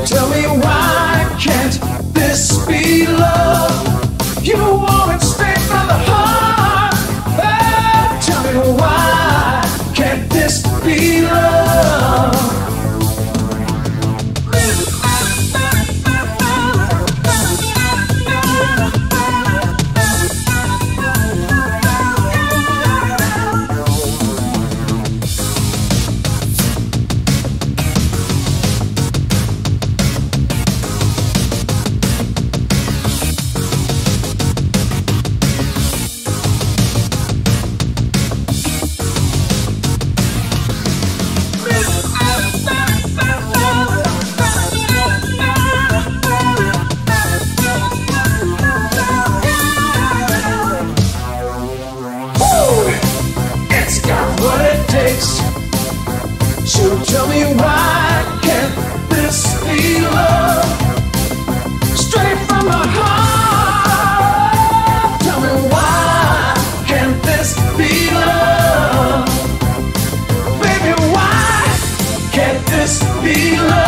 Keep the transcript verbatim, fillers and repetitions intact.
Tell me why can't this be love? You want it straight from the heart. Oh, tell me why can't this be love? So tell me why can't this be love? Straight from my heart. Tell me why can't this be love? Baby, why can't this be love?